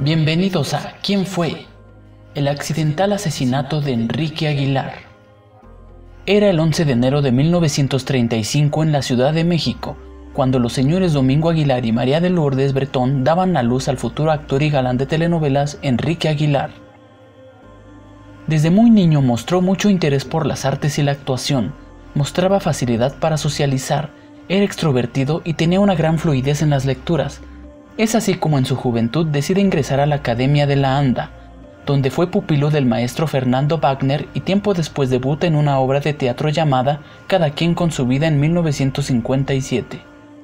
Bienvenidos a ¿Quién fue? El accidental asesinato de Enrique Aguilar. Era el 11 de enero de 1935 en la Ciudad de México, cuando los señores Domingo Aguilar y María de Lourdes Bretón daban a luz al futuro actor y galán de telenovelas Enrique Aguilar. Desde muy niño mostró mucho interés por las artes y la actuación, mostraba facilidad para socializar, era extrovertido y tenía una gran fluidez en las lecturas. Es así como en su juventud decide ingresar a la Academia de la ANDA, donde fue pupilo del maestro Fernando Wagner y tiempo después debuta en una obra de teatro llamada Cada quien con su vida en 1957.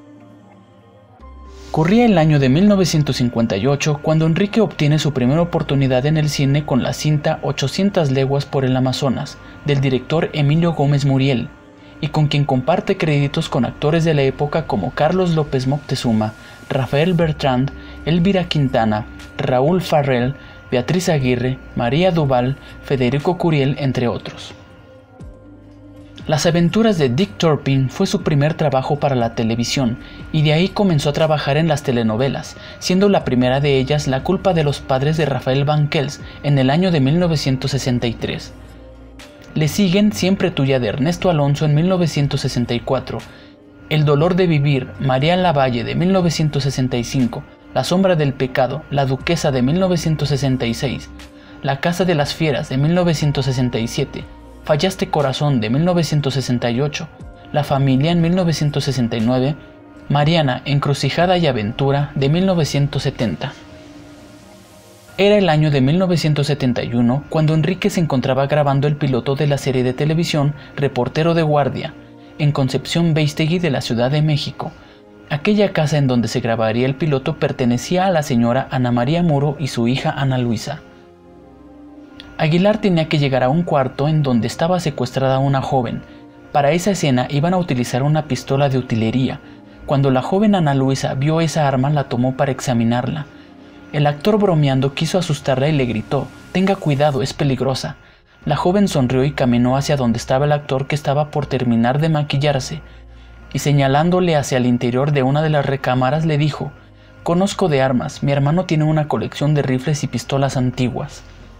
Corría el año de 1958 cuando Enrique obtiene su primera oportunidad en el cine con la cinta 800 leguas por el Amazonas, del director Emilio Gómez Muriel, y con quien comparte créditos con actores de la época como Carlos López Moctezuma, Rafael Bertrand, Elvira Quintana, Raúl Farrell, Beatriz Aguirre, María Duval, Federico Curiel, entre otros. Las aventuras de Dick Turpin fue su primer trabajo para la televisión y de ahí comenzó a trabajar en las telenovelas, siendo la primera de ellas La culpa de los padres de Rafael Banquels en el año de 1963. Le siguen Siempre tuya de Ernesto Alonso en 1964, El dolor de vivir, María Lavalle de 1965, La sombra del pecado, La duquesa de 1966, La casa de las fieras de 1967, Fallaste corazón de 1968, La familia en 1969, Mariana, encrucijada y aventura de 1970. Era el año de 1971 cuando Enrique se encontraba grabando el piloto de la serie de televisión Reportero de Guardia, en Concepción Beistegui de la Ciudad de México. Aquella casa en donde se grabaría el piloto pertenecía a la señora Ana María Muro y su hija Ana Luisa. Aguilar tenía que llegar a un cuarto en donde estaba secuestrada una joven. Para esa escena iban a utilizar una pistola de utilería. Cuando la joven Ana Luisa vio esa arma, la tomó para examinarla. El actor, bromeando, quiso asustarla y le gritó: «Tenga cuidado, es peligrosa». La joven sonrió y caminó hacia donde estaba el actor, que estaba por terminar de maquillarse, y señalándole hacia el interior de una de las recámaras le dijo: «Conozco de armas, mi hermano tiene una colección de rifles y pistolas antiguas».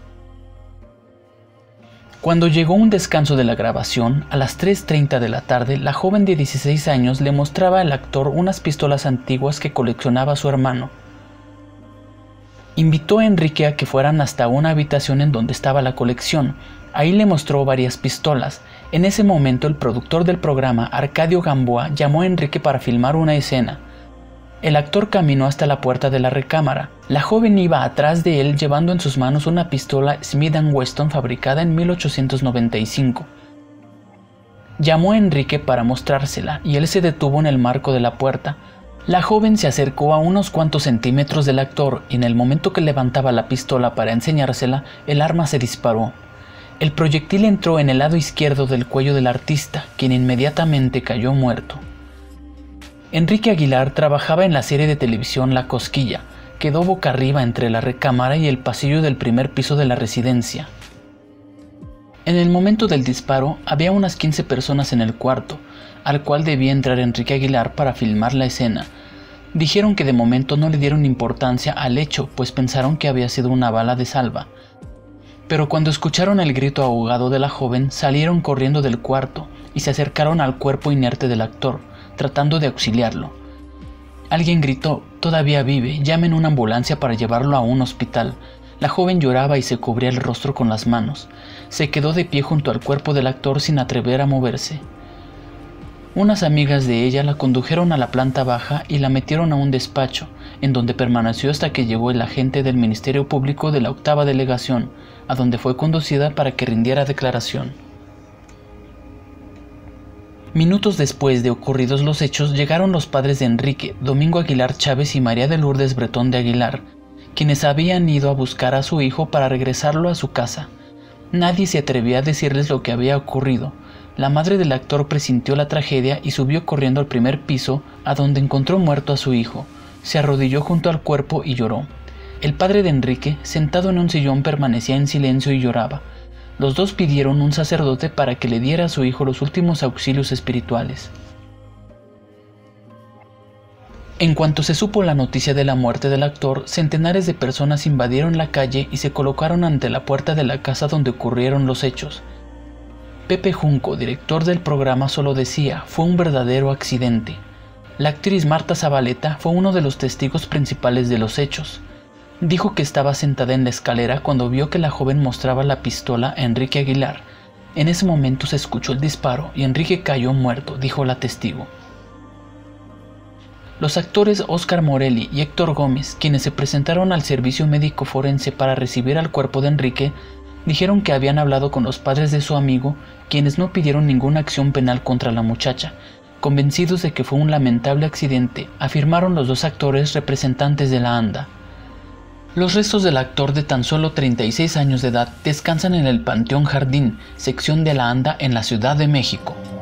Cuando llegó un descanso de la grabación, a las 3:30 de la tarde, la joven de 16 años le mostraba al actor unas pistolas antiguas que coleccionaba su hermano. Invitó a Enrique a que fueran hasta una habitación en donde estaba la colección. Ahí le mostró varias pistolas. En ese momento el productor del programa, Arcadio Gamboa, llamó a Enrique para filmar una escena. El actor caminó hasta la puerta de la recámara. La joven iba atrás de él llevando en sus manos una pistola Smith & Wesson fabricada en 1895. Llamó a Enrique para mostrársela y él se detuvo en el marco de la puerta. La joven se acercó a unos cuantos centímetros del actor y en el momento que levantaba la pistola para enseñársela, el arma se disparó. El proyectil entró en el lado izquierdo del cuello del artista, quien inmediatamente cayó muerto. Enrique Aguilar trabajaba en la serie de televisión La Cosquilla. Quedó boca arriba entre la recámara y el pasillo del primer piso de la residencia. En el momento del disparo había unas 15 personas en el cuarto, al cual debía entrar Enrique Aguilar para filmar la escena. Dijeron que de momento no le dieron importancia al hecho, pues pensaron que había sido una bala de salva. Pero cuando escucharon el grito ahogado de la joven, salieron corriendo del cuarto y se acercaron al cuerpo inerte del actor, tratando de auxiliarlo. Alguien gritó: «Todavía vive, llamen una ambulancia para llevarlo a un hospital». La joven lloraba y se cubría el rostro con las manos. Se quedó de pie junto al cuerpo del actor sin atrever a moverse. Unas amigas de ella la condujeron a la planta baja y la metieron a un despacho, en donde permaneció hasta que llegó el agente del Ministerio Público de la 8ª Delegación, a donde fue conducida para que rindiera declaración. Minutos después de ocurridos los hechos, llegaron los padres de Enrique, Domingo Aguilar Chávez y María de Lourdes Bretón de Aguilar, quienes habían ido a buscar a su hijo para regresarlo a su casa. Nadie se atrevía a decirles lo que había ocurrido. La madre del actor presintió la tragedia y subió corriendo al primer piso, a donde encontró muerto a su hijo. Se arrodilló junto al cuerpo y lloró. El padre de Enrique, sentado en un sillón, permanecía en silencio y lloraba. Los dos pidieron un sacerdote para que le diera a su hijo los últimos auxilios espirituales. En cuanto se supo la noticia de la muerte del actor, centenares de personas invadieron la calle y se colocaron ante la puerta de la casa donde ocurrieron los hechos. Pepe Junco, director del programa, solo decía: fue un verdadero accidente. La actriz Marta Zabaleta fue uno de los testigos principales de los hechos. Dijo que estaba sentada en la escalera cuando vio que la joven mostraba la pistola a Enrique Aguilar. En ese momento se escuchó el disparo y Enrique cayó muerto, dijo la testigo. Los actores Óscar Morelli y Héctor Gómez, quienes se presentaron al servicio médico forense para recibir al cuerpo de Enrique, dijeron que habían hablado con los padres de su amigo, quienes no pidieron ninguna acción penal contra la muchacha. Convencidos de que fue un lamentable accidente, afirmaron los dos actores representantes de la ANDA. Los restos del actor de tan solo 36 años de edad descansan en el Panteón Jardín, sección de la ANDA en la Ciudad de México.